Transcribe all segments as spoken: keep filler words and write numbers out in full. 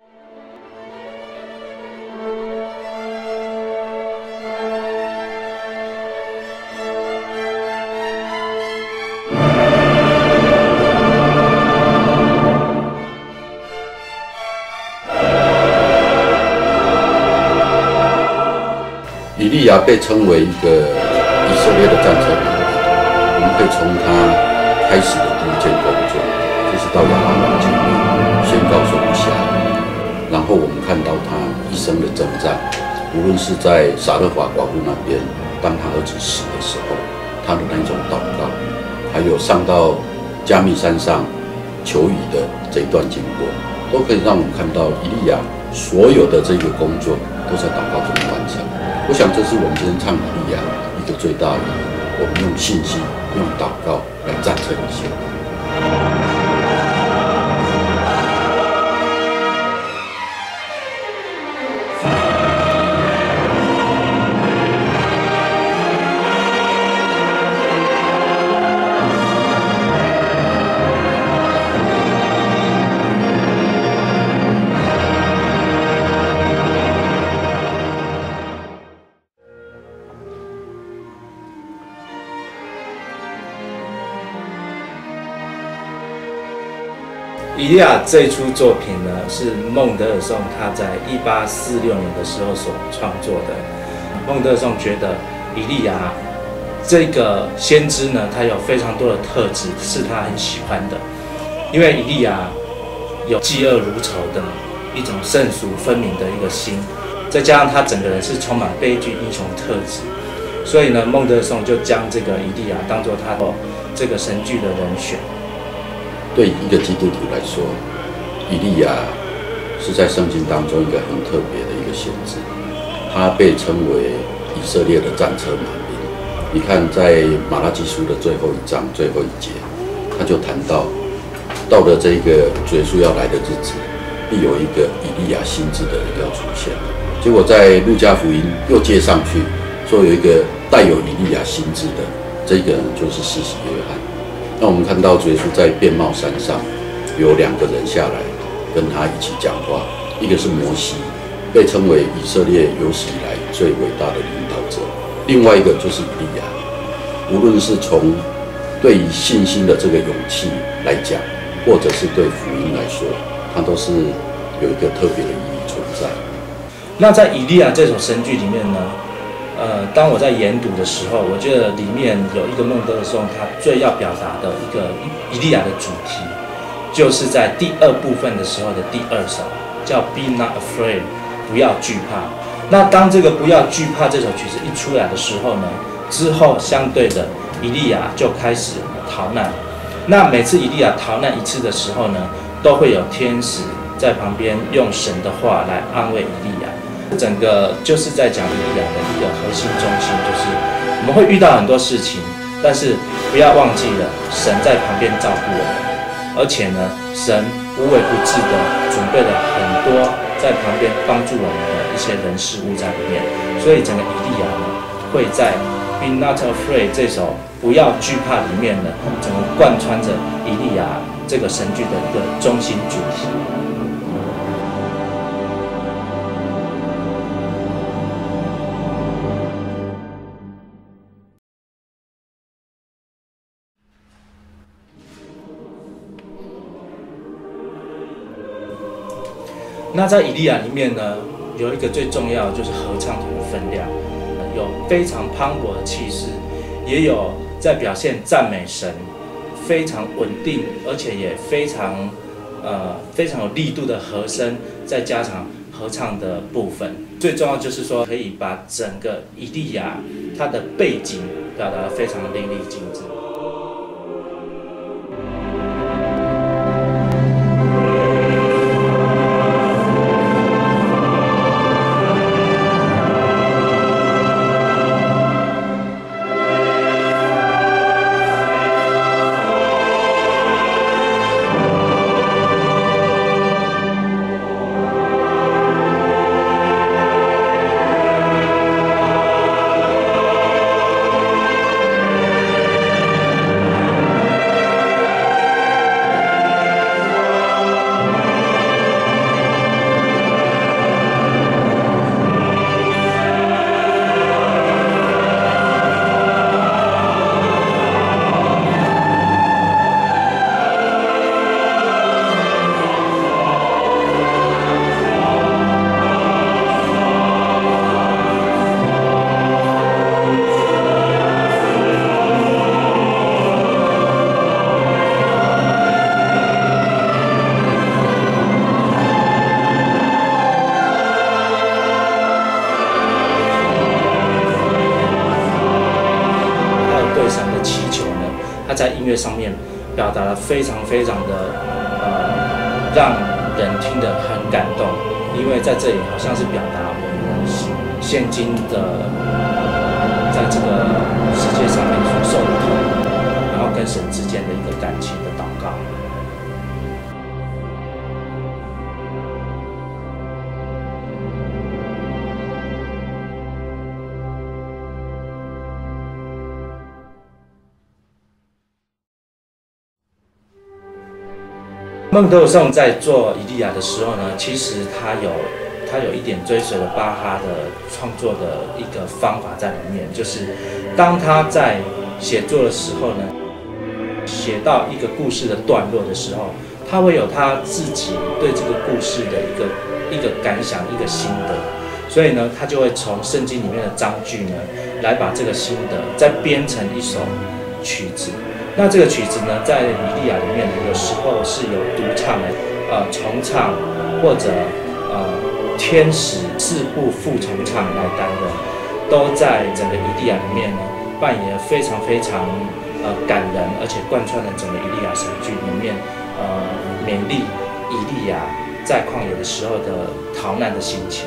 以利亚被称为一个以色列的战车领兵，我们可以从他开始的第一件工作，就是到亚哈王前面宣告说不下雨，然后我们看到他一生的征战，无论是在撒勒法寡妇那边，当他儿子死的时候，他的那种祷告，还有上到加密山上求雨的这一段经过，都可以让我们看到以利亚所有的这个工作都在祷告中完成。我想这是我们今天唱以利亚一个最大的意义，我们用信心、用祷告来战胜一切。 以利亚这出作品呢，是孟德尔颂他在一八四六年的时候所创作的。孟德尔颂觉得以利亚这个先知呢，他有非常多的特质是他很喜欢的，因为以利亚有嫉恶如仇的一种圣俗分明的一个心，再加上他整个人是充满悲剧英雄特质，所以呢，孟德尔颂就将这个以利亚当作他的这个神剧的人选。 对一个基督徒来说，以利亚是在圣经当中一个很特别的一个先知，他被称为以色列的战车马兵。你看，在马拉基书的最后一章最后一节，他就谈到，到了这个主耶稣要来的日子，必有一个以利亚心智的人要出现。结果在路加福音又接上去，说有一个带有以利亚心智的这个人就是施洗约翰。那我们看到主耶稣在变貌山上有两个人下来跟他一起讲话，一个是摩西，被称为以色列有史以来最伟大的领导者，另外一个就是以利亚。无论是从对于信心的这个勇气来讲，或者是对福音来说，它都是有一个特别的意义存在。 那在以利亚这首神剧里面呢，呃，当我在研读的时候，我觉得里面有一个孟德尔颂他最要表达的一个以利亚的主题，就是在第二部分的时候的第二首，叫 Be Not Afraid， 不要惧怕。那当这个不要惧怕这首曲子一出来的时候呢，之后相对的以利亚就开始逃难。那每次以利亚逃难一次的时候呢，都会有天使在旁边用神的话来安慰以利亚。整个就是在讲以利亚的一个核心中心，就是我们会遇到很多事情，但是不要忘记了神在旁边照顾我们，而且呢，神无微不至的准备了很多在旁边帮助我们的一些人事物在里面，所以整个以利亚呢会在 Be Not Afraid 这首不要惧怕里面呢，整个贯穿着以利亚这个神剧的一个中心主题。那在以利亚里面呢，有一个最重要的就是合唱团的分量，有非常磅礴的气势，也有在表现赞美神，非常稳定，而且也非常呃非常有力度的和声，再加上合唱的部分。最重要就是说，可以把整个以利亚它的背景表达得非常淋漓尽致。 乐上面表达的非常非常的呃让人听得很感动，因为在这里好像是表达我们现今的在这个世界上面所受的痛，然后跟神之间的一个感情的祷告。孟德尔颂在做《以利亚》的时候呢，其实他有他有一点追随了巴哈的创作的一个方法在里面，就是当他在写作的时候呢，写到一个故事的段落的时候，他会有他自己对这个故事的一个一个感想、一个心得，所以呢，他就会从圣经里面的章句呢，来把这个心得再编成一首曲子。那这个曲子呢，在《以利亚》里面呢，有时候是由独唱的，呃，重唱或者呃天使四部副重唱来担任，都在整个《以利亚》里面呢，扮演非常非常呃感人，而且贯穿了整个《以利亚》神剧里面，呃，勉励以利亚在旷野的时候的逃难的心情。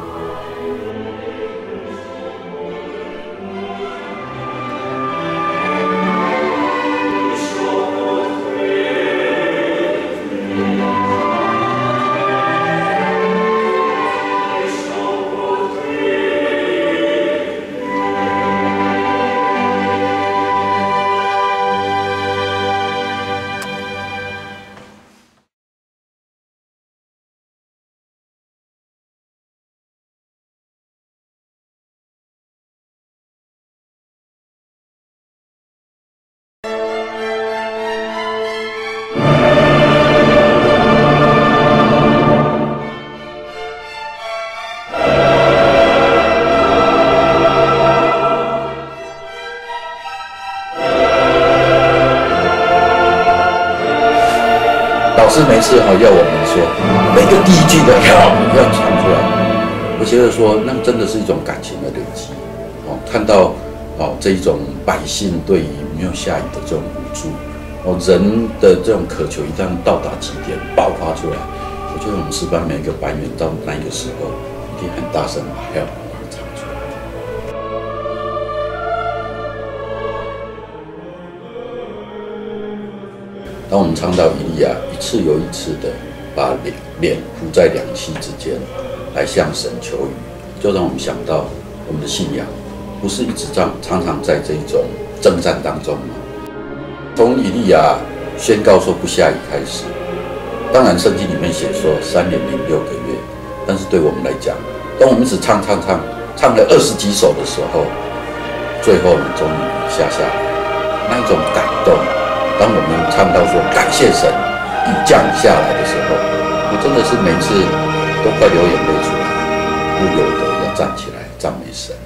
老师没事哈，要我们说每个第一句的要要唱出来。我觉得说那真的是一种感情的累积哦，看到哦这一种百姓对于没有下雨的这种无助哦，人的这种渴求一旦到达极点爆发出来，我觉得我们诗班每一个班员到那个时候一定很大声把要唱出来。当我们唱到以利亚一次又一次的把脸脸伏在两膝之间来向神求雨，就让我们想到我们的信仰不是一直常常常在这一种征战当中吗？从以利亚宣告说不下雨开始，当然圣经里面写说三年零六个月，但是对我们来讲，当我们一直唱唱唱唱了二十几首的时候，最后呢终于下下来，那一种感动。当我们唱到说感谢神雨降下来的时候，我真的是每次都快流眼泪出来，不由得要站起来赞美神。